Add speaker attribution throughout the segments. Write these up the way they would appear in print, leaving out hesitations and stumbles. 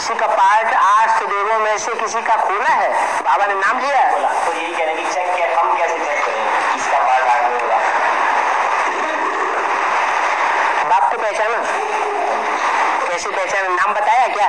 Speaker 1: किसी का पार्ट आठ देवों में से किसी का खोना है, बाबा ने नाम लिया है,
Speaker 2: तो यही कहने की चेक किया, हम कैसे चेक करें किसका पार्ट आठ में होगा?
Speaker 1: बाप को पहचाना कैसे पहचाना? नाम बताया क्या?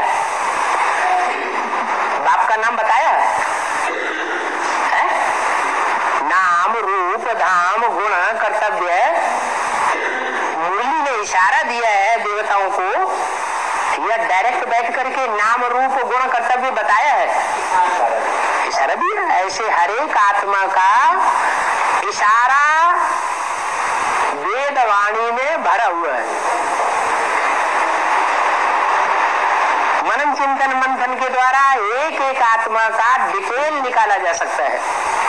Speaker 1: बाप का नाम बताया है? नाम रूप धाम गुण कर्तव्य मुरली ने इशारा दिया है देवताओं को, या डायरेक्ट बैठ करके नाम रूप गुण कर्तव्य बताया है? इशारा दिया। ऐसे हर एक आत्मा का इशारा वेदवाणी में भरा हुआ है। मनन चिंतन मंथन के द्वारा एक एक आत्मा का डिटेल निकाला जा सकता है।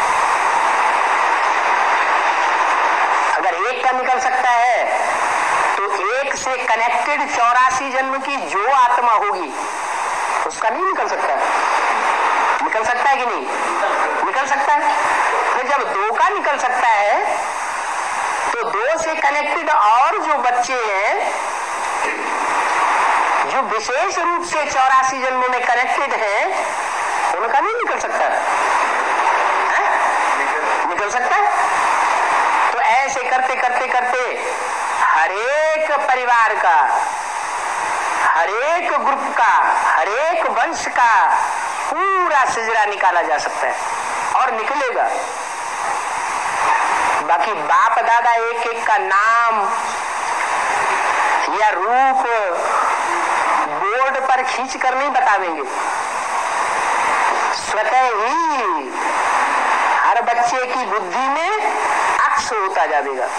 Speaker 1: अगर एक का निकल सकता है तो एक से कनेक्टेड 84 जन्म की जो आत्मा होगी उसका नहीं निकल सकता। निकल सकता है कि नहीं? निकल सकता है। फिर जब दो का निकल सकता है तो दो से कनेक्टेड और जो बच्चे हैं जो विशेष रूप से 84 जन्मों में कनेक्टेड हैं उनका नहीं निकल सकता है? निकल सकता है। तो ऐसे करते करते करते हरेक परिवार का, हरेक ग्रुप का, हरेक वंश का पूरा सिजरा निकाला जा सकता है और निकलेगा। बाकी बाप दादा एक एक का नाम या रूप बोर्ड पर खींच कर नहीं बतावेंगे, स्वतः ही हर बच्चे की बुद्धि में अक्स होता जाएगा।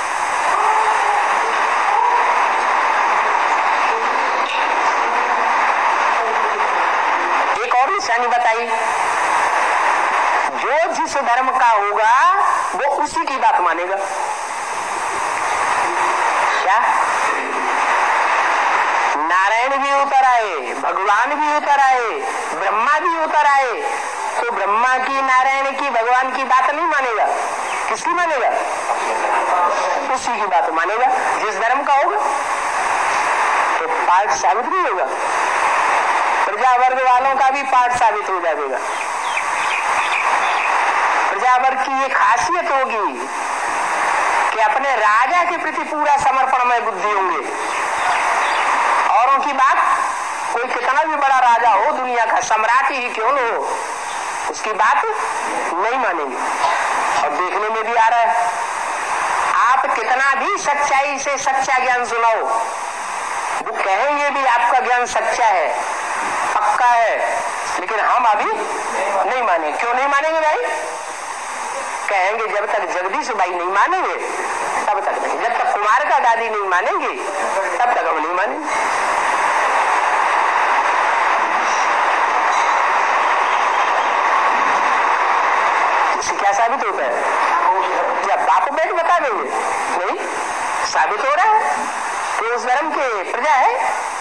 Speaker 1: एक और निशानी बताई, जो जिस धर्म का होगा वो उसी की बात मानेगा। क्या? नारायण भी उतर आए, भगवान भी उतर आए, ब्रह्मा भी उतर आए, तो ब्रह्मा की, नारायण की, भगवान की बात नहीं मानेगा। किसकी मानेगा? उसी की बात मानेगा जिस धर्म का होगा। तो पार्ट साबित नहीं होगा, प्रजा वर्ग वालों का भी पार्ट साबित हो जाएगा। प्रजा वर्ग की ये खासियत होगी कि अपने राजा के प्रति पूरा समर्पण में बुद्धि होंगे। औरों की बात, कोई कितना भी बड़ा राजा हो, दुनिया का सम्राट ही क्यों न हो, उसकी बात नहीं मानेंगे। और देखने में भी आ रहा है, आप कितना भी सच्चाई से सच्चा ज्ञान सुनाओ, वो कहेंगे भी आपका ज्ञान सच्चा है, पक्का है, लेकिन हम अभी नहीं मानेंगे। क्यों नहीं मानेंगे भाई? कहेंगे जब तक जगदीश भाई नहीं मानेंगे तब तक नहीं, जब तक कुमार का दादी नहीं मानेंगे तब तक हम नहीं मानेंगे। इससे क्या साबित होता है? जब बाप बेट बता देंगे नहीं, साबित हो रहा है कि उस धर्म के प्रजा है।